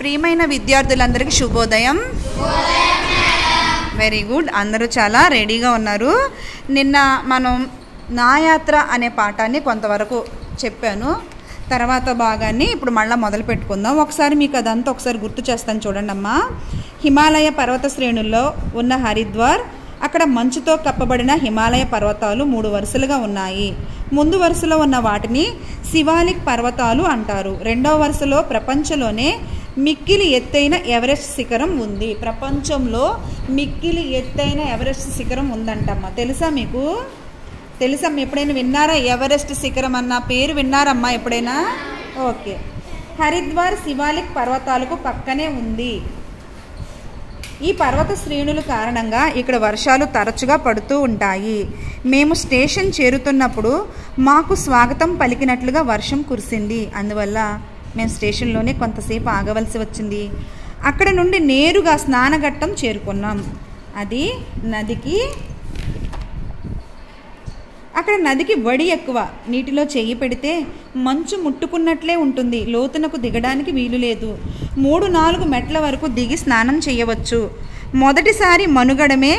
ప్రియమైన విద్యార్థులందరికీ శుభోదయం. Very good. అందరూ చాలా రెడీగా ఉన్నారు. నిన్న మనం నా యాత్ర అనే పాఠాన్ని కొంతవరకు చెప్పాను. తర్వాత భాగాన్ని ఇప్పుడు మళ్ళీ మొదలు పెట్టుకుందాం. ఒకసారి మీకు అదంతా ఒకసారి గుర్తు చేస్తాను చూడండి అమ్మా. హిమాలయ పర్వత శ్రేణుల్లో ఉన్న హరిద్వార్, అక్కడ మంచుతో కప్పబడిన హిమాలయ పర్వతాలు 3 వరుసలుగా ఉన్నాయి. ముందు వరుసలో ఉన్న వాటిని శివాలిక్ పర్వతాలు అంటారు. రెండవ వరుసలో ప్రపంచంలోనే మిక్కిలి ఎత్తైన ఎవరెస్ట్ శిఖరం ఉంది. ప్రపంచంలో మిక్కిలి ఎత్తైన ఎవరెస్ట్ శిఖరం ఉందంటమ్మా. తెలుసా మీకు? తెలుసా? ఎప్పుడైనా విన్నారా? ఎవరెస్ట్ శిఖరం అన్న పేరు విన్నారమ్మా ఎప్పుడైనా? ఓకే. హరిద్వార్ శివాలిక్ పర్వతాలకు పక్కనే ఉంది. ఈ పర్వత శ్రేణుల కారణంగా ఇక్కడ వర్షాలు తరచుగా పడుతూ ఉంటాయి. మేము స్టేషన్ చేరుతున్నప్పుడు మాకు స్వాగతం పలికినట్లుగా వర్షం కురిసింది. అందువల్ల మేము స్టేషన్లోనే కొంతసేపు ఆగవలసి వచ్చింది. అక్కడ నుండి నేరుగా స్నానఘట్టం చేరుకున్నాం. అది నదికి, అక్కడ నదికి వడి ఎక్కువ. నీటిలో చెయ్యి పెడితే మంచు ముట్టుకున్నట్లే ఉంటుంది. లోతునకు దిగడానికి వీలు లేదు. 3-4 మెట్ల వరకు దిగి స్నానం చేయవచ్చు. మొదటిసారి మునగడమే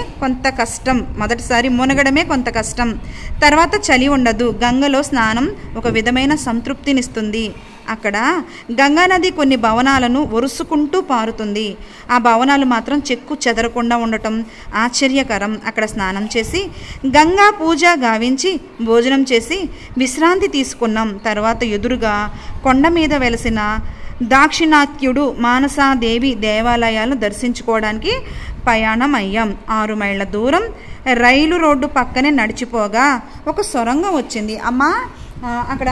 కొంత కష్టం. తర్వాత చలి ఉండదు. గంగలో స్నానం ఒక విధమైన సంతృప్తినిస్తుంది. అక్కడ గంగానది కొన్ని భవనాలను ఒరుసుకుంటూ పారుతుంది. ఆ భవనాలు మాత్రం చెక్కు చెదరకుండా ఉండటం ఆశ్చర్యకరం. అక్కడ స్నానం చేసి గంగా పూజ గావించి భోజనం చేసి విశ్రాంతి తీసుకున్నాం. తర్వాత ఎదురుగా కొండ మీద వెలసిన దాక్షిణాత్యుడు, మానసాదేవి దేవాలయాలను దర్శించుకోవడానికి ప్రయాణం అయ్యాం. 6 మైళ్ళ దూరం రైలు రోడ్డు పక్కనే నడిచిపోగా ఒక సొరంగం వచ్చింది. అమ్మా, అక్కడ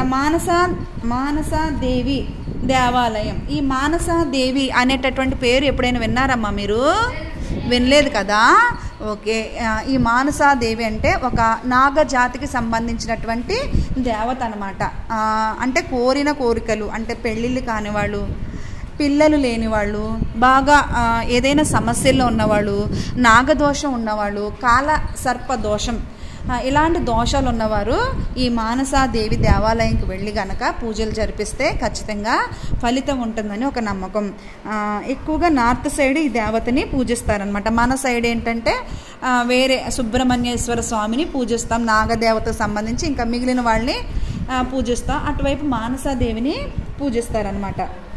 మానసాదేవి దేవాలయం. ఈ మానసాదేవి అనేటటువంటి పేరు ఎప్పుడైనా విన్నారమ్మా మీరు? వినలేదు కదా? ఓకే. ఈ మానసాదేవి అంటే ఒక నాగజాతికి సంబంధించినటువంటి దేవత అన్నమాట. అంటే కోరిన కోరికలు, అంటే పెళ్ళిళ్ళు కానివాళ్ళు, పిల్లలు లేనివాళ్ళు, బాగా ఏదైనా సమస్యల్లో ఉన్నవాళ్ళు, నాగదోషం ఉన్నవాళ్ళు, కాల సర్ప దోషం, ఇలాంటి దోషాలు ఉన్నవారు ఈ మానసాదేవి దేవాలయంకి వెళ్ళి గనక పూజలు జరిపిస్తే ఖచ్చితంగా ఫలితం ఉంటుందని ఒక నమ్మకం. ఎక్కువగా నార్త్ సైడ్ ఈ దేవతని పూజిస్తారనమాట. మన సైడ్ ఏంటంటే వేరే సుబ్రహ్మణ్యేశ్వర స్వామిని పూజిస్తాం, నాగదేవతకు సంబంధించి. ఇంకా మిగిలిన వాళ్ళని పూజిస్తాం. అటువైపు మానసాదేవిని పూజిస్తారనమాట.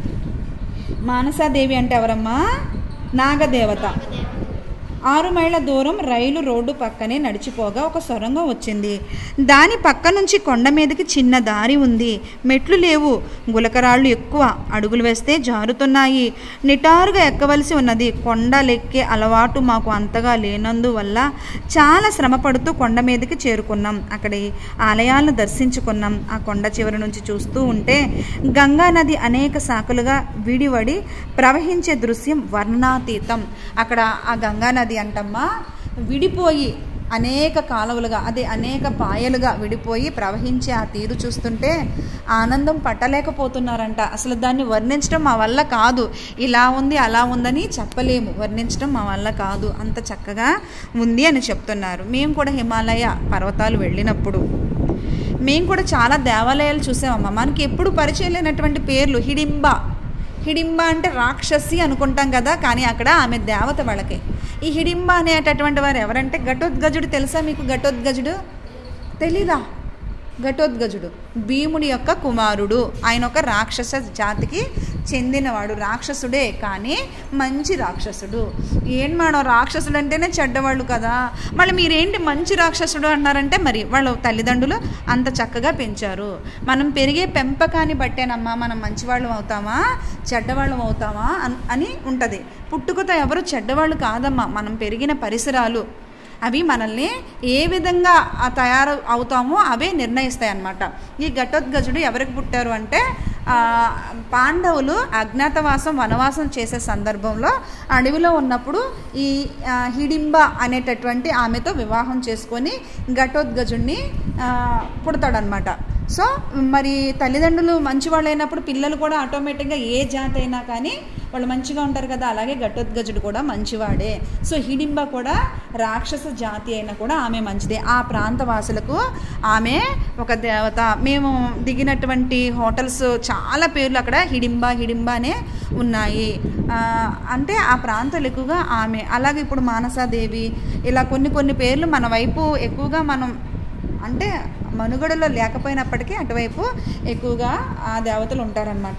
మానసాదేవి అంటే ఎవరమ్మా? నాగదేవత. 6 మైళ్ళ దూరం రైలు రోడ్డు పక్కనే నడిచిపోగా ఒక సొరంగం వచ్చింది. దాని పక్క నుంచి కొండ మీదకి చిన్న దారి ఉంది. మెట్లు లేవు. గులకరాళ్ళు ఎక్కువ. అడుగులు వేస్తే జారుతున్నాయి. నిటారుగా ఎక్కవలసి ఉన్నది. కొండలెక్కే అలవాటు మాకు అంతగా లేనందువల్ల చాలా శ్రమపడుతూ కొండ మీదకి చేరుకున్నాం. అక్కడి ఆలయాలను దర్శించుకున్నాం. ఆ కొండ చివరి నుంచి చూస్తూ ఉంటే గంగా నది అనేక శాఖలుగా విడివడి ప్రవహించే దృశ్యం వర్ణనాతీతం. అక్కడ ఆ గంగా నది అంటమ్మా విడిపోయి అనేక కాలువలుగా, అదే అనేక పాయలుగా విడిపోయి ప్రవహించే ఆ తీరు చూస్తుంటే ఆనందం పట్టలేకపోతున్నారంట. అసలు దాన్ని వర్ణించడం మా వల్ల కాదు. ఇలా ఉంది అలా ఉందని చెప్పలేము. వర్ణించడం మా వల్ల కాదు. అంత చక్కగా ఉంది అని చెప్తున్నారు. మేము కూడా హిమాలయ పర్వతాలు వెళ్ళినప్పుడు మేము కూడా చాలా దేవాలయాలు చూసామమ్మా. మనకి ఎప్పుడు పరిచయం లేనటువంటి పేర్లు. హిడింబ అంటే రాక్షసి అనుకుంటాం కదా, కానీ అక్కడ ఆమె దేవత వాళ్ళకే. ఈ హిడింబ అనేటటువంటి వారు ఎవరంటే ఘటోద్గజుడు. తెలుసా మీకు? ఘటోద్గజుడు తెలీదా? ఘటోద్గజుడు భీముడి యొక్క కుమారుడు. ఆయన ఒక రాక్షస జాతికి చెందినవాడు. రాక్షసుడే, కానీ మంచి రాక్షసుడు. ఏం మేడం, రాక్షసుడు అంటేనే చెడ్డవాళ్ళు కదా, మళ్ళీ మీరేంటి మంచి రాక్షసుడు అన్నారంటే మరి వాళ్ళ తల్లిదండ్రులు అంత చక్కగా పెంచారు. మనం పెరిగే పెంపకాన్ని బట్టేనమ్మా మనం మంచివాళ్ళం అవుతామా చెడ్డవాళ్ళం అవుతామా అని ఉంటుంది. పుట్టుకతో ఎవరు చెడ్డవాళ్ళు కాదమ్మా. మనం పెరిగిన పరిసరాలు అవి మనల్ని ఏ విధంగా తయారు అవుతామో అవే నిర్ణయిస్తాయి అన్నమాట. ఈ ఘటోద్గజుడు ఎవరికి పుట్టారు అంటే పాండవులు అజ్ఞాతవాసం వనవాసం చేసే సందర్భంలో అడవిలో ఉన్నప్పుడు ఈ హిడింబ అనేటటువంటి ఆమెతో వివాహం చేసుకొని ఘటోద్గజుడిని పుడతాడనమాట. సో మరి తల్లిదండ్రులు మంచి వాళ్ళు అయినప్పుడు పిల్లలు కూడా ఆటోమేటిక్గా ఏ జాతి అయినా కానీ వాళ్ళు మంచిగా ఉంటారు కదా. అలాగే ఘటోద్గజుడు కూడా మంచివాడే. సో హిడింబ కూడా రాక్షస జాతి అయినా కూడా ఆమె మంచిదే. ఆ ప్రాంత వాసులకు ఆమె ఒక దేవత. మేము దిగినటువంటి హోటల్స్ చాలా పేర్లు అక్కడ హిడింబ అనే ఉన్నాయి. అంటే ఆ ప్రాంతాలు ఎక్కువగా ఆమె. అలాగే ఇప్పుడు మానసాదేవి ఇలా కొన్ని పేర్లు మన వైపు ఎక్కువగా మనం అంటే మనుగడలో లేకపోయినప్పటికీ అటువైపు ఎక్కువగా ఆ దేవతలు ఉంటారనమాట.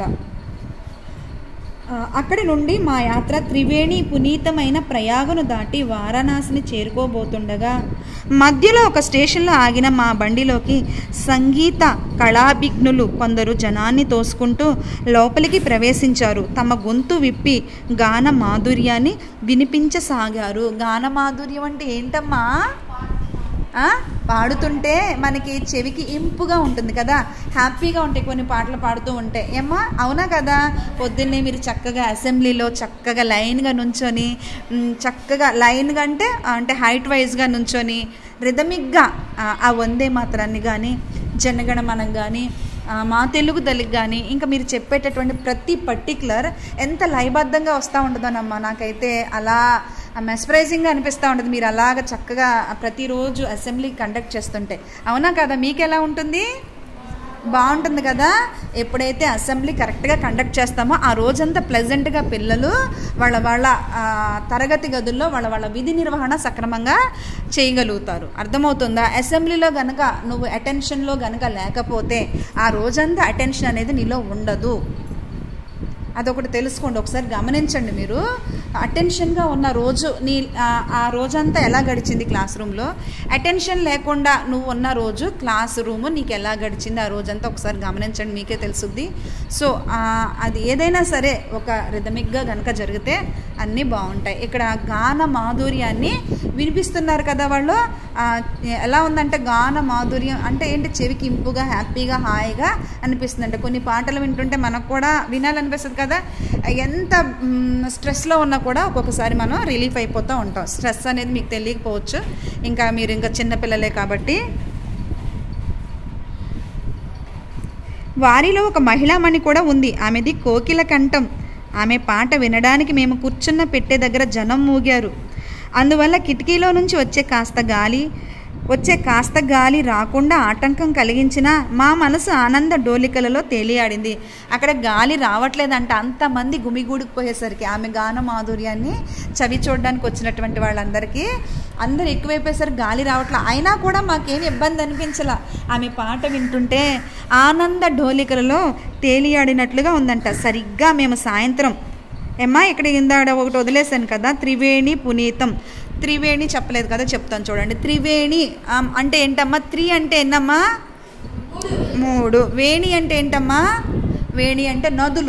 అక్కడి నుండి మా యాత్ర త్రివేణి పునీతమైన ప్రయాగను దాటి వారణాసిని చేరుకోబోతుండగా మధ్యలో ఒక స్టేషన్లో ఆగిన మా బండిలోకి సంగీత కళాభిజ్ఞులు కొందరు జనాన్ని తోసుకుంటూ లోపలికి ప్రవేశించారు. తమ గొంతు విప్పి గాన మాధుర్యాన్ని వినిపించసాగారు. గాన మాధుర్యం అంటే ఏంటమ్మా? పాడుతుంటే మనకి చెవికి ఇంపుగా ఉంటుంది కదా, హ్యాపీగా ఉంటాయి కొన్ని పాటలు పాడుతూ ఉంటే. ఏమ్మా అవునా కదా? పొద్దున్నే మీరు చక్కగా అసెంబ్లీలో చక్కగా లైన్గా నుంచొని, చక్కగా లైన్గా అంటే హైట్ వైజ్గా నుంచొని రిథమిక్గా ఆ వందే మాతరాన్ని కానీ, జనగణమనం కానీ, మా తెలుగు తల్లికి కానీ, ఇంకా మీరు చెప్పేటటువంటి ప్రతి పర్టిక్యులర్ ఎంత లయబద్ధంగా వస్తూ ఉంటుందోనమ్మా. నాకైతే అలా మెస్పరైజింగ్గా అనిపిస్తూ ఉంటుంది మీరు అలాగ చక్కగా ప్రతిరోజు అసెంబ్లీ కండక్ట్ చేస్తుంటే. అవునా కదా? మీకు ఎలా ఉంటుంది? బాగుంటుంది కదా? ఎప్పుడైతే అసెంబ్లీ కరెక్ట్గా కండక్ట్ చేస్తామో ఆ రోజంతా ప్లెజెంట్గా పిల్లలు వాళ్ళ తరగతి గదుల్లో వాళ్ళ విధి నిర్వహణ సక్రమంగా చేయగలుగుతారు. అర్థమవుతుందా? అసెంబ్లీలో కనుక నువ్వు అటెన్షన్లో కనుక లేకపోతే ఆ రోజంతా అటెన్షన్ అనేది నీలో ఉండదు. అదొకటి తెలుసుకోండి, ఒకసారి గమనించండి. మీరు అటెన్షన్గా ఉన్న రోజు ఆ రోజంతా ఎలా గడిచింది క్లాస్ రూమ్లో, అటెన్షన్ లేకుండా నువ్వు ఉన్న రోజు క్లాస్ రూమ్ నీకు ఎలా గడిచింది ఆ రోజంతా ఒకసారి గమనించండి, మీకే తెలుసుద్ది. సో అది ఏదైనా సరే ఒక రిథమిక్గా కనుక జరిగితే అన్నీ బాగుంటాయి. ఇక్కడ గాన మాధుర్యాన్ని వినిపిస్తున్నారు కదా వాళ్ళు. ఎలా ఉందంటే గాన మాధుర్యం అంటే ఏంటి? చెవికి ఇంపుగా, హ్యాపీగా, హాయిగా అనిపిస్తుంది. అంటే కొన్ని పాటలు వింటుంటే మనకు కూడా వినాలనిపిస్తుంది కదా. ఎంత స్ట్రెస్లో ఉన్నా కూడా ఒక్కొక్కసారి మనం రిలీఫ్ అయిపోతూ ఉంటాం. స్ట్రెస్ అనేది మీకు తెలియకపోవచ్చు, మీరు ఇంకా చిన్నపిల్లలే కాబట్టి. వారిలో ఒక మహిళామణి కూడా ఉంది. ఆమెది కోకిల కంఠం. ఆమె పాట వినడానికి మేము కూర్చున్న పెట్టే దగ్గర జనం మూగారు. అందువల్ల కిటికీలో నుంచి వచ్చే కాస్త గాలి రాకుండా ఆటంకం కలిగించిన మా మనసు ఆనంద డోలికలలో తేలియాడింది. అక్కడ గాలి రావట్లేదంట, అంతమంది గుమిగూడుకుపోయేసరికి ఆమె గాన మాధుర్యాన్ని చవి చూడడానికి వచ్చినటువంటి వాళ్ళందరికీ అందరు ఎక్కువైపోయేసరికి గాలి రావట్లే. అయినా కూడా మాకేమి ఇబ్బంది అనిపించలా. ఆమె పాట వింటుంటే ఆనంద డోలికలలో తేలియాడినట్లుగా ఉందంట. సరిగ్గా మేము సాయంత్రం ఇక్కడ ఇందాడ ఒకటి వదిలేసాను కదా, త్రివేణి పునీతం. త్రివేణి చెప్పలేదు కదా, చెప్తాను చూడండి. త్రివేణి అంటే ఏంటమ్మా? త్రి అంటే ఎన్నమ్మా? 3. వేణి అంటే ఏంటమ్మా? వేణి అంటే నదులు.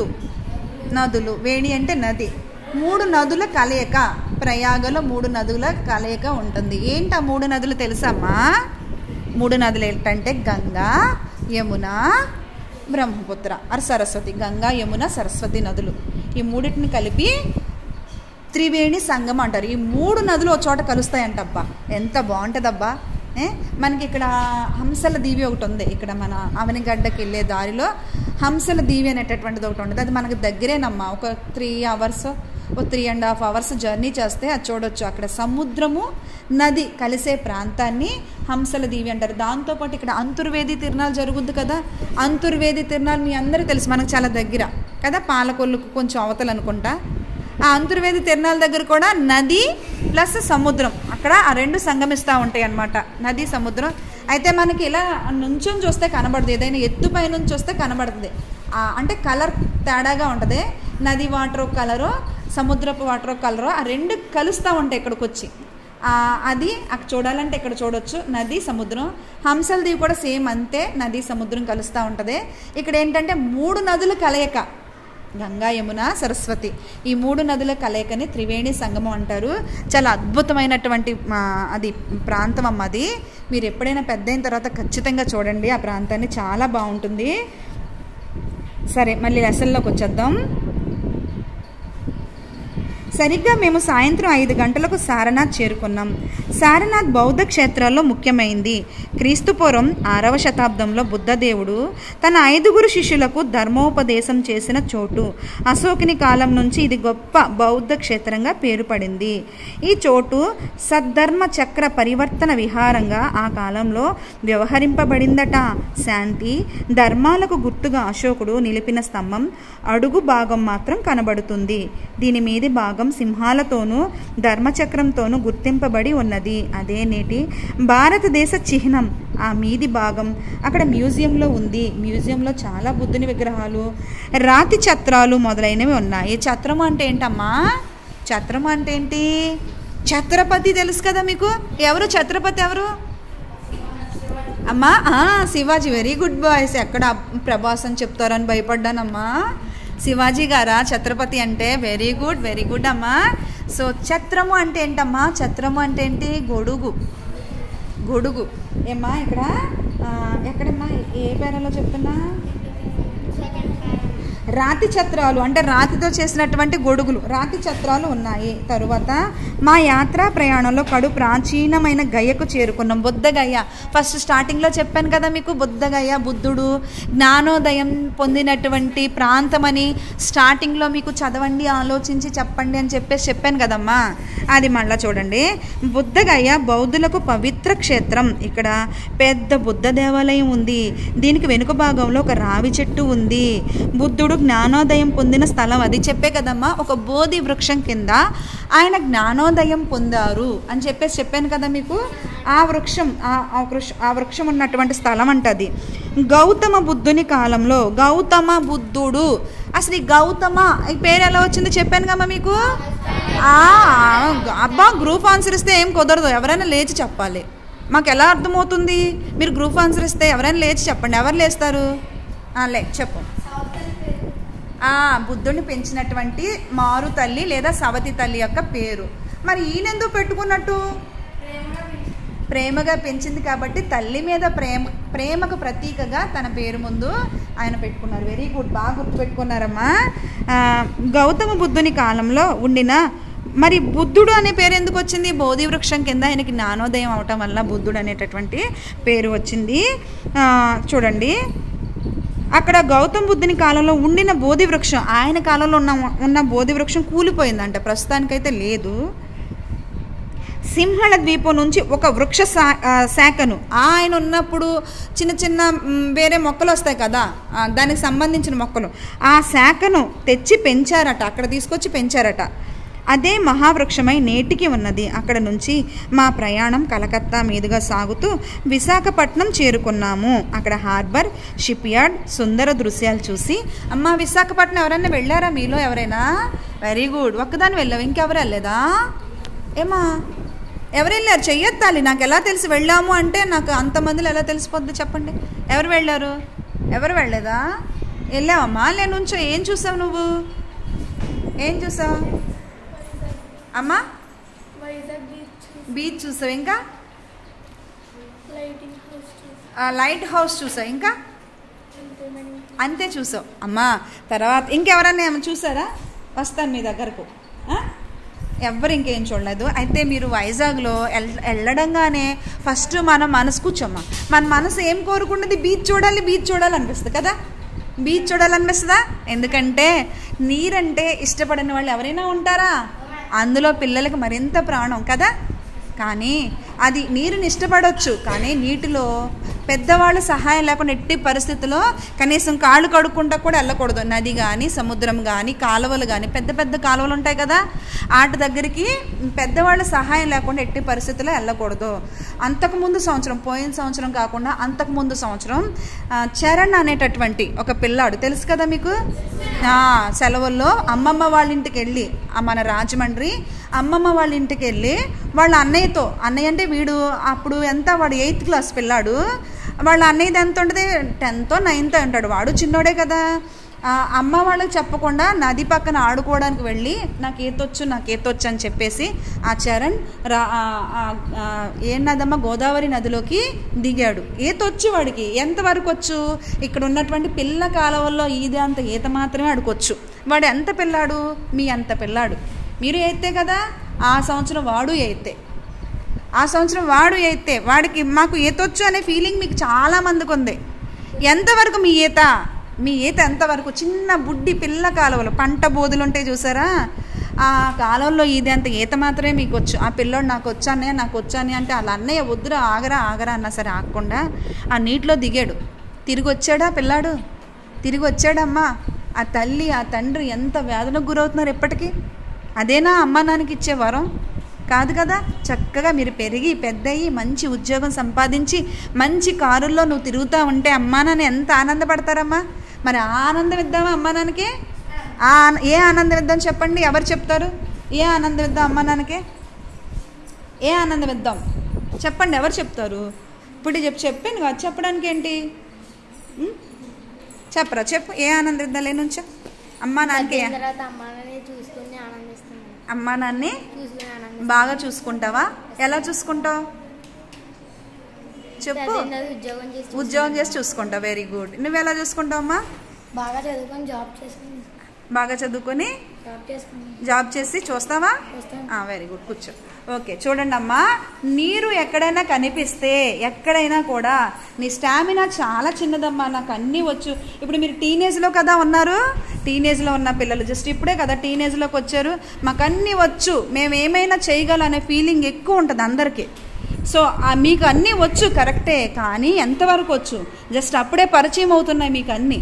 వేణి అంటే నది. 3 నదుల కలయిక. ప్రయాగలో 3 నదుల కలయిక ఉంటుంది. ఏంటి ఆ 3 నదులు తెలుసమ్మా? 3 నదులు ఏంటంటే గంగా, యమున, బ్రహ్మపుత్ర సరస్వతి. గంగా, యమున, సరస్వతి నదులు. ఈ మూడింటిని కలిపి త్రివేణి సంగమం అంటారు. ఈ 3 నదులు ఒక చోట కలుస్తాయంటబ్బా. ఎంత బాగుంటుందబ్బా. మనకి ఇక్కడ హంసల దీవి ఒకటి ఉంది. ఇక్కడ మన అవనిగడ్డకి వెళ్ళే దారిలో హంసల దీవి అనేటటువంటిది ఒకటి ఉంటుంది. అది మనకు దగ్గరేనమ్మా. ఒక 3 hours, 3.5 hours జర్నీ చేస్తే అది చూడొచ్చు. అక్కడ సముద్రము, నది కలిసే ప్రాంతాన్ని హంసల దీవి అంటారు. దాంతోపాటు ఇక్కడ అంతుర్వేది తిరునాళ్ళు జరుగుద్ది కదా. అంతుర్వేది తిరునాళ్ళు మీ అందరికీ తెలుసు, మనకు చాలా దగ్గర కదా, పాలకొల్లుకు కొంచెం అవతల అనుకుంటా. ఆ అంతుర్వేది తిరునాళ్ళ దగ్గర కూడా నది ప్లస్ సముద్రం, అక్కడ ఆ 2 సంగమిస్తూ ఉంటాయి అన్నమాట, నది సముద్రం. అయితే మనకి ఇలా నుంచొని చూస్తే కనబడదు, ఏదైనా ఎత్తుపై నుంచి చూస్తే కనబడుతుంది. అంటే కలర్ తేడాగా ఉంటుంది. నది వాటర్ ఒక కలరు, సముద్రపు వాటర్ ఒక కలరు, ఆ 2 కలుస్తూ ఉంటాయి ఇక్కడికి వచ్చి. అది అక్కడ చూడాలంటే ఇక్కడ చూడొచ్చు, నది సముద్రం. హంసల దీవి కూడా సేమ్ అంతే, నది సముద్రం కలుస్తూ ఉంటుంది. ఇక్కడ ఏంటంటే 3 నదుల కలయిక, గంగా, యమున, సరస్వతి. ఈ 3 నదుల కలయికని త్రివేణి సంగమం అంటారు. చాలా అద్భుతమైనటువంటి అది ప్రాంతం అమ్మ. అది మీరు ఎప్పుడైనా పెద్ద అయిన తర్వాత ఖచ్చితంగా చూడండి ఆ ప్రాంతాన్ని, చాలా బాగుంటుంది. సరే, మళ్ళీ లెసన్లోకి వచ్చేద్దాం. సరిగ్గా మేము సాయంత్రం 5 గంటలకు సారనాథ్ చేరుకున్నాం. సారనాథ్ బౌద్ధ క్షేత్రాల్లో ముఖ్యమైంది. క్రీస్తుపూర్వం 6వ శతాబ్దంలో బుద్ధదేవుడు తన 5గురు శిష్యులకు ధర్మోపదేశం చేసిన చోటు. అశోకుని కాలం నుంచి ఇది గొప్ప బౌద్ధ క్షేత్రంగా పేరు పడింది. ఈ చోటు సద్ధర్మ చక్ర పరివర్తన విహారంగా ఆ కాలంలో వ్యవహరింపబడిందట. శాంతి ధర్మాలకు గుర్తుగా అశోకుడు నిలిపిన స్తంభం అడుగు భాగం మాత్రం కనబడుతుంది. దీని మీది భాగం సింహాలతోనూ ధర్మచక్రంతోనూ గుర్తింపబడి ఉన్నది. అదే నేటి భారతదేశ చిహ్నం. ఆ మీది భాగం అక్కడ మ్యూజియంలో ఉంది. మ్యూజియంలో చాలా బుద్ధుని విగ్రహాలు, రాతి ఛత్రాలు మొదలైనవి ఉన్నాయి. ఛత్రం అంటే ఏంటమ్మా? ఛత్రం అంటే ఏంటి? ఛత్రపతి తెలుసు కదా మీకు. ఎవరు ఛత్రపతి? ఎవరు అమ్మా? శివాజీ. Very good boys. ఎక్కడ ప్రభాస్ అని చెప్తారని భయపడ్డానమ్మా. శివాజీ గారా ఛత్రపతి అంటే? వెరీ గుడ్, వెరీ గుడ్ అమ్మా. సో ఛత్రము అంటే ఏంటమ్మా? ఛత్రము అంటే ఏంటి? గొడుగు. గొడుగు ఏమ్మా? ఇక్కడ ఎక్కడమ్మా? ఏ పేరాలో చెప్తున్నా? రాతి ఛత్రాలు అంటే రాతితో చేసినటువంటి గొడుగులు, రాతి ఛత్రాలు ఉన్నాయి. తరువాత మా యాత్రా ప్రయాణంలో కడు ప్రాచీనమైన గయకు చేరుకున్నాం. బుద్ధగయ. ఫస్ట్ స్టార్టింగ్లో చెప్పాను కదా మీకు, బుద్ధగయ బుద్ధుడు జ్ఞానోదయం పొందినటువంటి ప్రాంతమని స్టార్టింగ్లో మీకు చదవండి, ఆలోచించి చెప్పండి అని చెప్పాను కదమ్మా. అది మళ్ళీ చూడండి. బుద్ధగయ బౌద్ధులకు పవిత్ర క్షేత్రం. ఇక్కడ పెద్ద బుద్ధ దేవాలయం ఉంది. దీనికి వెనుక భాగంలో ఒక రావి చెట్టు ఉంది. బుద్ధుడు జ్ఞానోదయం పొందిన స్థలం అది. చెప్పే కదమ్మా, ఒక బోధి వృక్షం కింద ఆయన జ్ఞానోదయం పొందారు అని చెప్పాను కదా మీకు. ఆ వృక్షం ఉన్నటువంటి స్థలం అంటది. గౌతమ బుద్ధుని కాలంలో, గౌతమ బుద్ధుడు, అసలు ఈ గౌతమ ఈ పేరు ఎలా వచ్చిందో చెప్పాను కమ్మా మీకు. అబ్బా, గ్రూప్ ఆన్సర్ ఇస్తే ఏం కుదరదు, ఎవరైనా లేచి చెప్పాలి. మాకు ఎలా అర్థమవుతుంది? మీరు గ్రూప్ ఆన్సర్ ఇస్తే ఎవరైనా లేచి చెప్పండి. ఎవరు లేస్తారు? చెప్పు. బుద్ధుడిని పెంచినటువంటి మారు తల్లి లేదా సవతి తల్లి యొక్క పేరు. మరి ఈయనెందుకు పెట్టుకున్నట్టు? ప్రేమగా పెంచింది కాబట్టి తల్లి మీద ప్రేమకు ప్రతీకగా తన పేరు ముందు ఆయన పెట్టుకున్నారు. వెరీ గుడ్, బాగా గుర్తుపెట్టుకున్నారమ్మా. గౌతమ బుద్ధుని కాలంలో ఉండిన మరి బుద్ధుడు అనే పేరు ఎందుకు వచ్చింది? బోధి వృక్షం కింద ఆయనకి జ్ఞానోదయం అవటం వల్ల బుద్ధుడు అనేటటువంటి పేరు వచ్చింది. చూడండి, అక్కడ గౌతమ బుద్ధుని కాలంలో ఉండిన బోధి వృక్షం, ఆయన కాలంలో ఉన్న బోధి వృక్షం కూలిపోయిందంట, ప్రస్తుతానికైతే లేదు. సింహళ ద్వీపం నుంచి ఒక వృక్ష శాఖను, ఆయన ఉన్నప్పుడు చిన్న చిన్న వేరే మొక్కలు వస్తాయి కదా, దానికి సంబంధించిన మొక్కలు, ఆ శాఖను తెచ్చి పెంచారట, అక్కడ తీసుకొచ్చి పెంచారట. అదే మహావృక్షమై నేటికి ఉన్నది. అక్కడ నుంచి మా ప్రయాణం కలకత్తా మీదుగా సాగుతూ విశాఖపట్నం చేరుకున్నాము. అక్కడ హార్బర్, షిప్ యార్డ్, సుందర దృశ్యాలు చూసి, అమ్మ విశాఖపట్నం ఎవరైనా వెళ్ళారా మీలో? ఎవరైనా? వెరీ గుడ్, ఒక్కదాన్ని వెళ్ళావు, ఇంకెవరు వెళ్ళలేదా? ఏమా ఎవరు వెళ్ళారు? చెయ్యొత్తాలి. నాకు ఎలా తెలిసి వెళ్ళాము అంటే, నాకు అంతమందిలో ఎలా తెలిసిపోద్ది చెప్పండి. ఎవరు వెళ్ళారు? ఎవరు వెళ్ళలేదా? వెళ్ళావమ్మా. నుంచో ఏం చూసావు నువ్వు? ఏం చూసావు అమ్మా? బీచ్ చూసావు, ఇంకా లైట్ హౌస్ చూసావు, ఇంకా అంతే చూసావు అమ్మా. తర్వాత ఇంకెవరన్నా ఏమైనా చూసారా? వస్తాను మీ దగ్గరకు. ఎవ్వరు ఇంకేం చూడలేదు. అయితే మీరు వైజాగ్లో వెళ్ళడంగానే ఫస్ట్ మన మనసు కూర్చోమ్మా, మన మనసు ఏం కోరుకున్నది? బీచ్ చూడాలి, బీచ్ చూడాలనిపిస్తుంది కదా. బీచ్ చూడాలనిపిస్తుందా? ఎందుకంటే నీరంటే ఇష్టపడని వాళ్ళు ఎవరైనా ఉంటారా? అందులో పిల్లలకు మరింత ప్రాణం కదా. కానీ అది నీరుని ఇష్టపడవచ్చు, కానీ నీటిలో పెద్దవాళ్ళు సహాయం లేకుండా ఎట్టి పరిస్థితుల్లో కనీసం కాళ్ళు కడుక్కుంటా కూడా వెళ్ళకూడదు. నది కానీ, సముద్రం కానీ, కాలువలు కానీ, పెద్ద పెద్ద కాలువలు ఉంటాయి కదా, వాటి దగ్గరికి పెద్దవాళ్ళ సహాయం లేకుండా ఎట్టి పరిస్థితుల్లో వెళ్ళకూడదు. అంతకుముందు సంవత్సరం, పోయిన సంవత్సరం కాకుండా అంతకుముందు సంవత్సరం చరణ్ అనేటటువంటి ఒక పిల్లాడు తెలుసు కదా మీకు, సెలవుల్లో అమ్మమ్మ వాళ్ళ ఇంటికి వెళ్ళి, మన రాజమండ్రి అమ్మమ్మ వాళ్ళ ఇంటికి వెళ్ళి వాళ్ళ అన్నయ్యతో, అన్నయ్య అంటే వీడు అప్పుడు ఎంత, వాడు 8th క్లాస్ పిల్లాడు, వాళ్ళ అన్నయ్యది ఎంత ఉంటుంది, 10th 9th అంటాడు, వాడు చిన్నోడే కదా. అమ్మ వాళ్ళకి చెప్పకుండా నది పక్కన ఆడుకోవడానికి వెళ్ళి నాకు ఈతొచ్చు అని చెప్పేసి ఆ చరణ్ నదమ్మ గోదావరి నదిలోకి దిగాడు. ఈతొచ్చు వాడికి. ఎంతవరకు వచ్చు? ఇక్కడ ఉన్నటువంటి పిల్ల కాలువల్లో అంత ఈత మాత్రమే ఆడుకోవచ్చు. వాడు ఎంత పిల్లాడు? మీ అంత పిల్లాడు. మీరు ఎయితే కదా, ఆ సంవత్సరం వాడు ఎయితే. ఆ సంవత్సరం వాడు అయితే వాడికి మాకు ఈతొచ్చు అనే ఫీలింగ్ మీకు చాలామందికి ఉంది. ఎంతవరకు మీ ఈత ఎంతవరకు? చిన్న బుడ్డి పిల్ల కాలువలు, పంట బోధులు ఉంటాయి చూసారా, ఆ కాలంలో ఇది అంత ఈత మాత్రమే మీకు వచ్చు. ఆ పిల్లోడు నాకు వచ్చానే అంటే వాళ్ళ అన్నయ్య వద్దురా ఆగరా అన్నా సరే ఆగకుండా ఆ నీటిలో దిగాడు. తిరిగి వచ్చాడా పిల్లాడు? తిరిగి వచ్చాడమ్మా. ఆ తల్లి ఆ తండ్రి ఎంత వేదనకు గురవుతున్నారు ఎప్పటికీ. అదేనా అమ్మా నాన్నకి ఇచ్చే వరం? కాదు కదా. చక్కగా మీరు పెరిగి పెద్దయి మంచి ఉద్యోగం సంపాదించి మంచి కారుల్లో నువ్వు తిరుగుతూ ఉంటే అమ్మా నాన్న ఎంత ఆనందపడతారమ్మా. మరి ఆనందం ఇద్దామా అమ్మా నాన్నకి? ఏ ఆనందం ఇద్దాం చెప్పండి, ఎవరు చెప్తారు? ఏ ఆనందం ఇద్దాం అమ్మా నాన్నకి? ఏ ఆనందం ఇద్దాం చెప్పండి, ఎవరు చెప్తారు? ఇప్పుడు చెప్పాను కదా, చెప్పడానికి ఏంటి? చెప్పరా, చెప్పు. ఏ ఆనందం ఇద్దాం లేనుంచా అమ్మా నాన్నకి? అమ్మా నాన్ని బాగా చూసుకుంటావా? ఎలా చూసుకుంటావు చెప్పు. ఉద్యోగం చేసి చూసుకుంటావు. Very good. నువ్వు ఎలా చూసుకుంటావు అమ్మా? బాగా చదువుకొని జాబ్ చేసి చూస్తావా? వెరీ గుడ్, కూర్చో. ఓకే, చూడండి అమ్మా, నీరు ఎక్కడైనా కనిపిస్తే ఎక్కడైనా కూడా నీ స్టామినా చాలా చిన్నదమ్మా, నాకు అన్నీ వచ్చు. ఇప్పుడు మీరు టీనేజ్లో కదా ఉన్నారు, టీనేజ్లో ఉన్న పిల్లలు జస్ట్ ఇప్పుడే కదా టీనేజ్లోకి వచ్చారు. మాకు అన్నీ వచ్చు, మేము ఏమైనా చేయగలనే ఫీలింగ్ ఎక్కువ ఉంటుంది అందరికీ. సో మీకు అన్నీ వచ్చు కరెక్టే, కానీ ఎంతవరకు వచ్చు? జస్ట్ అప్పుడే పరిచయం అవుతున్నాయి మీకు అన్నీ.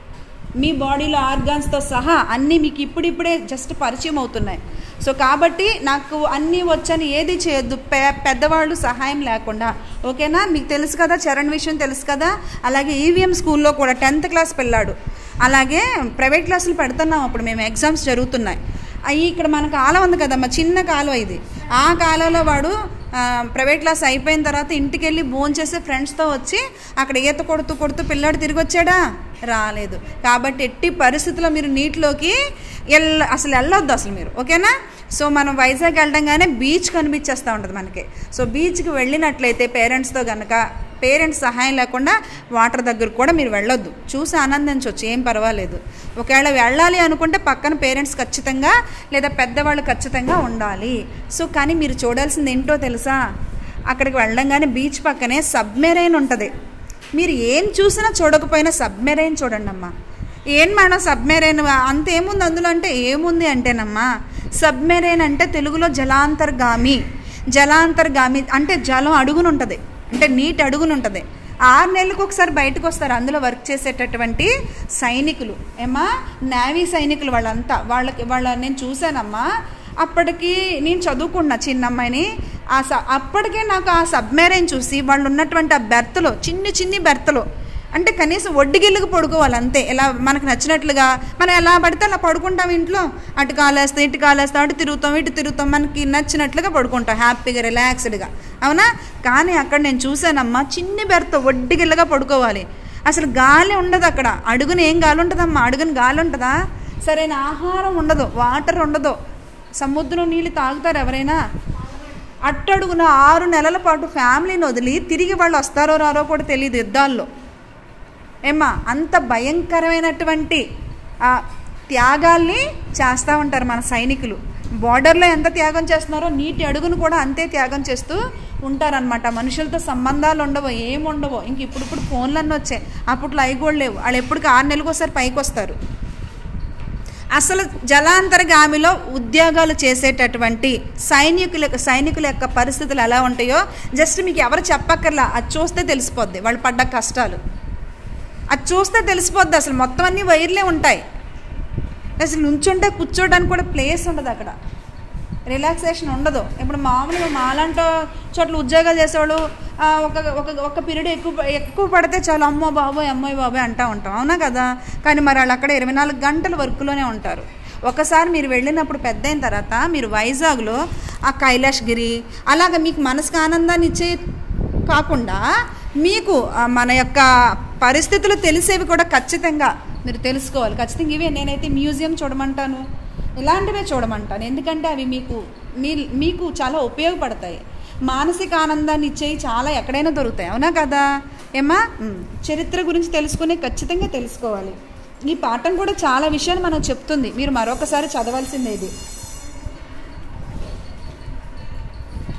మీ బాడీలో ఆర్గాన్స్తో సహా అన్నీ మీకు ఇప్పుడిప్పుడే జస్ట్ పరిచయం అవుతున్నాయి. సో కాబట్టి నాకు అన్నీ వచ్చని ఏది చేయొద్దు పెద్దవాళ్ళు సహాయం లేకుండా. ఓకేనా? మీకు తెలుసు కదా, చరణ్ విషయం తెలుసు కదా. అలాగే ఈవీఎం స్కూల్లో కూడా 10th క్లాస్ పిల్లాడు. అలాగే ప్రైవేట్ క్లాసులు పెడుతున్నాం, అప్పుడు మేము ఎగ్జామ్స్ జరుగుతున్నాయి. ఇక్కడ మన కాలం ఉంది కదమ్మా, చిన్న కాలువ ఇది. ఆ కాలంలో వాడు ప్రైవేట్ క్లాస్ అయిపోయిన తర్వాత ఇంటికి వెళ్ళి భోంచేసి ఫ్రెండ్స్తో వచ్చి అక్కడ ఈత కొడుతూ పిల్లాడు తిరిగి వచ్చాడా? రాలేదు. కాబట్టి ఎట్టి పరిస్థితుల్లో మీరు నీటిలోకి అసలు వెళ్ళొద్దు అసలు మీరు. ఓకేనా? సో మనం వైజాగ్ వెళ్ళడంగానే బీచ్ కనిపించేస్తూ ఉంటుంది మనకి. సో బీచ్కి వెళ్ళినట్లయితే పేరెంట్స్తో కనుక, పేరెంట్స్ సహాయం లేకుండా వాటర్ దగ్గర కూడా మీరు వెళ్ళొద్దు. చూసి ఆనందించవచ్చు, ఏం పర్వాలేదు. ఒకవేళ వెళ్ళాలి అనుకుంటే పక్కన పేరెంట్స్ ఖచ్చితంగా లేదా పెద్దవాళ్ళు ఖచ్చితంగా ఉండాలి. సో కానీ మీరు చూడాల్సింది ఏంటో తెలుసా? అక్కడికి వెళ్ళంగానే బీచ్ పక్కనే సబ్మెరైన్ ఉంటుంది. మీరు ఏం చూసినా చూడకపోయినా సబ్మెరైన్ చూడండి అమ్మా. ఏం మేడం సబ్మెరైన్ అంత ఏముంది అందులో అంటే? ఏముంది అంటేనమ్మా, సబ్మెరైన్ అంటే తెలుగులో జలాంతర్గామి. జలాంతర్గామి అంటే జలం అడుగునుంటుంది, అంటే నీటి అడుగునుంటుంది. 6 నెలలకు ఒకసారి బయటకు వస్తారు. అందులో వర్క్ చేసేటటువంటి సైనికులు నేవీ సైనికులు వాళ్ళంతా. వాళ్ళ నేను చూశానమ్మా. అప్పటికి నేను చదువుకున్నా చిన్నమ్మాయిని. అప్పటికే నాకు ఆ సబ్మెరైన్ చూసి వాళ్ళు ఉన్నటువంటి ఆ బెర్త్లో, చిన్ని బెర్త్లో, అంటే కనీసం ఒడ్డుగిల్లుకు పడుకోవాలి అంతే. ఇలా మనకు నచ్చినట్లుగా మనం ఎలా పడితే అలా పడుకుంటాం ఇంట్లో. అటు కాలేస్తాం ఇటు కాలేస్తాం, అటు తిరుగుతాం ఇటు తిరుగుతాం, మనకి నచ్చినట్లుగా పడుకుంటాం హ్యాపీగా రిలాక్స్డ్గా. అవునా? కానీ అక్కడ నేను చూశానమ్మా, చిన్ని బెర్త్ ఒడ్డుగిల్లగా పడుకోవాలి. అసలు గాలి ఉండదు అక్కడ. అడుగున ఏం గాలి ఉంటుందమ్మా? అడుగున గాలి ఉంటుందా? సరైన ఆహారం ఉండదు, వాటర్ ఉండదు. సముద్రం నీళ్ళు తాగుతారు ఎవరైనా? అట్టడుగున 6 నెలల పాటు ఫ్యామిలీని వదిలి తిరిగి వాళ్ళు వస్తారో రారో కూడా తెలియదు యుద్ధాల్లో. అంత భయంకరమైనటువంటి త్యాగాల్ని చేస్తూ ఉంటారు మన సైనికులు. బార్డర్లో ఎంత త్యాగం చేస్తున్నారో నీటి అడుగును కూడా అంతే త్యాగం చేస్తూ ఉంటారనమాట. మనుషులతో సంబంధాలు ఉండవు, ఏముండవు. ఇంక ఇప్పుడు ఫోన్లన్నీ వచ్చాయి, అప్పట్లో అవి కూడా లేవు. వాళ్ళు ఎప్పటికి 6 నెలలకు ఒకసారి పైకి వస్తారు. అసలు జలాంతర్గామిలో ఉద్యోగాలు చేసేటటువంటి సైనికుల యొక్క పరిస్థితులు ఎలా ఉంటాయో జస్ట్ మీకు ఎవరు చెప్పక్కర్లా, అది చూస్తే తెలిసిపోద్ది వాళ్ళు పడ్డ కష్టాలు. అది చూస్తే తెలిసిపోద్ది. అసలు మొత్తం అన్నీ వైర్లే ఉంటాయి. అసలు నుంచుంటే కూర్చోడానికి కూడా ప్లేస్ ఉండదు అక్కడ, రిలాక్సేషన్ ఉండదు. ఇప్పుడు మామూలుగా మాలాంటి చోట్ల ఉద్యోగాలు చేసేవాళ్ళు ఒక పీరియడ్ ఎక్కువ పడితే చాలు అమ్మో బాబోయ్ అంటూ ఉంటాం. అవునా కదా? కానీ మరి వాళ్ళు అక్కడ 24 గంటలు వర్క్లోనే ఉంటారు. ఒకసారి మీరు వెళ్ళినప్పుడు పెద్ద అయిన తర్వాత మీరు వైజాగ్లో ఆ కైలాసగిరి అలాగ మీకు మనసుకు ఆనందాన్ని ఇచ్చే కాకుండా మీకు మన యొక్క పరిస్థితులు తెలిసేవి కూడా ఖచ్చితంగా మీరు తెలుసుకోవాలి. ఖచ్చితంగా ఇవే నేనైతే మ్యూజియం చూడమంటాను, ఇలాంటివే చూడమంటాను. ఎందుకంటే అవి మీకు చాలా ఉపయోగపడతాయి. మానసిక ఆనందాన్ని ఇచ్చేవి చాలా ఎక్కడైనా దొరుకుతాయి. అవునా కదా? చరిత్ర గురించి తెలుసుకునే ఖచ్చితంగా తెలుసుకోవాలి. ఈ పాఠం కూడా చాలా విషయాలు మనం చెప్తుంది. మీరు మరొకసారి చదవాల్సిందే ఇది.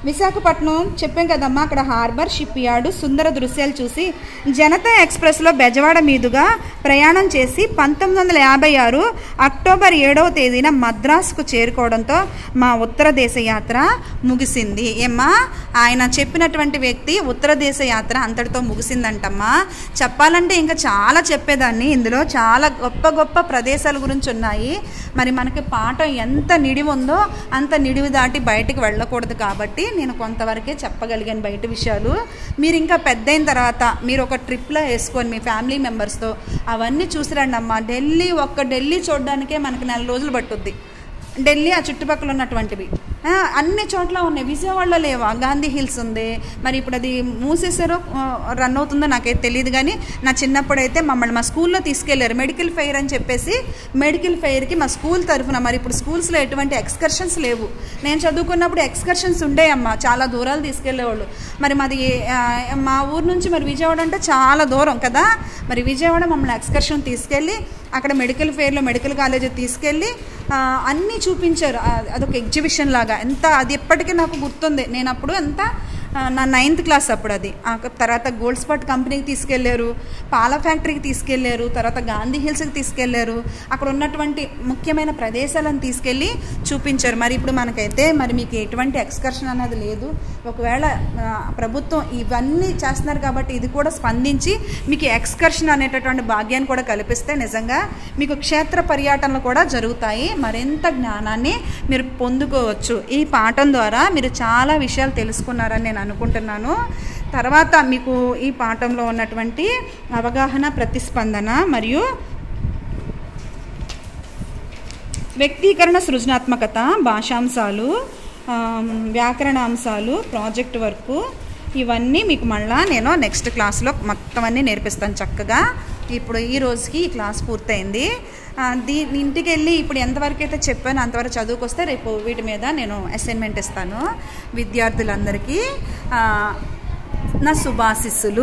విశాఖపట్నం చెప్పాం కదమ్మా, అక్కడ హార్బర్, షిప్ యార్డు, సుందర దృశ్యాలు చూసి జనతా ఎక్స్ప్రెస్లో బెజవాడ మీదుగా ప్రయాణం చేసి 1956 అక్టోబర్ 7వ తేదీన మద్రాసుకు చేరుకోవడంతో మా ఉత్తర దేశ యాత్ర ముగిసింది. ఏమ్మా, ఆయన చెప్పినటువంటి వ్యక్తి ఉత్తర దేశ యాత్ర అంతటితో ముగిసిందంటమ్మా. చెప్పాలంటే ఇంకా చాలా చెప్పేదాన్ని, ఇందులో చాలా గొప్ప గొప్ప ప్రదేశాల గురించి ఉన్నాయి. మరి మనకి పాఠం ఎంత నిడివి ఉందో అంత నిడివి దాటి బయటికి వెళ్ళకూడదు కాబట్టి నేను కొంతవరకే చెప్పగలిగాను బయట విషయాలు. మీరు ఇంకా పెద్ద అయిన తర్వాత మీరు ఒక ట్రిప్లో వేసుకొని మీ ఫ్యామిలీ మెంబర్స్తో అవన్నీ చూసిరండి అమ్మ. ఢిల్లీ చూడడానికే మనకి 4 రోజులు పట్టుద్ది. ఢిల్లీ ఆ చుట్టుపక్కల ఉన్నటువంటివి అన్ని చోట్ల ఉన్నాయి. విజయవాడలో లేవా? గాంధీ హిల్స్ ఉంది. మరి ఇప్పుడు అది మూసేసారో రన్ అవుతుందో నాకైతే తెలియదు. కానీ నా చిన్నప్పుడైతే మమ్మల్ని మా స్కూల్లో తీసుకెళ్లారు మెడికల్ ఫెయిర్ అని చెప్పేసి. మెడికల్ ఫెయిర్కి మా స్కూల్ తరఫున, మరి ఇప్పుడు స్కూల్స్లో ఎటువంటి ఎక్స్కర్షన్స్ లేవు. నేను చదువుకున్నప్పుడు ఎక్స్కర్షన్స్ ఉండేయమ్మా, చాలా దూరాలు తీసుకెళ్లేవాళ్ళు. మరి మాది మా ఊరు నుంచి మరి విజయవాడ అంటే చాలా దూరం కదా. మరి విజయవాడ మమ్మల్ని ఎక్స్కర్షన్ తీసుకెళ్ళి అక్కడ మెడికల్ ఫెయిర్లో మెడికల్ కాలేజ్ తీసుకెళ్ళి అన్నీ చూపించారు. అదొక ఎగ్జిబిషన్ లాగా. అది ఎప్పటికీ నాకు గుర్తుంది. నేను అప్పుడు నా 9th క్లాస్ అప్పుడు. అది తర్వాత గోల్డ్ స్పాట్ కంపెనీకి తీసుకెళ్లారు, పాల ఫ్యాక్టరీకి తీసుకెళ్లారు, తర్వాత గాంధీ హిల్స్కి తీసుకెళ్లారు. అక్కడ ఉన్నటువంటి ముఖ్యమైన ప్రదేశాలను తీసుకెళ్ళి చూపించారు. మరి ఇప్పుడు మనకైతే మరి మీకు ఎటువంటి ఎక్స్కర్షన్ అన్నది లేదు. ఒకవేళ ప్రభుత్వం ఇవన్నీ చేస్తున్నారు కాబట్టి ఇది కూడా స్పందించి మీకు ఎక్స్కర్షన్ అనేటటువంటి భాగ్యాన్ని కూడా కల్పిస్తే నిజంగా మీకు క్షేత్ర పర్యటనలు కూడా జరుగుతాయి. మరింత జ్ఞానాన్ని మీరు పొందుకోవచ్చు. ఈ పాఠం ద్వారా మీరు చాలా విషయాలు తెలుసుకున్నారని నేను అనుకుంటున్నాను. తర్వాత మీకు ఈ పాఠంలో ఉన్నటువంటి అవగాహన, ప్రతిస్పందన మరియు వ్యక్తీకరణ, సృజనాత్మకత, భాషాంశాలు, వ్యాకరణాంశాలు, ప్రాజెక్ట్ వర్క్, ఇవన్నీ మీకు మళ్ళీ నేను నెక్స్ట్ క్లాస్లో మొత్తం అన్నీ నేర్పిస్తాను చక్కగా. ఇప్పుడు ఈ రోజుకి ఈ క్లాస్ పూర్తయింది. ఇంటికి వెళ్ళి ఇప్పుడు ఎంతవరకు అయితే చెప్పానో అంతవరకు చదువుకొస్తే రేపు వీటి మీద నేను అసైన్మెంట్ ఇస్తాను. విద్యార్థులందరికీ నా శుభాశిస్సులు.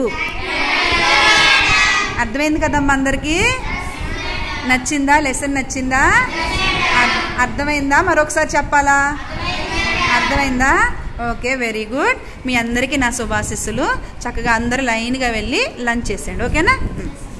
అర్థమైంది కదమ్మా అందరికీ? నచ్చిందా? లెసన్ నచ్చిందా? అర్థమైందా? మరొకసారి చెప్పాలా? అర్థమైందా? Okay, very good. మీ అందరికీ నా శుభాశిస్సులు. చక్కగా అందరూ లైన్గా వెళ్ళి లంచ్ చేసేయండి. ఓకేనా?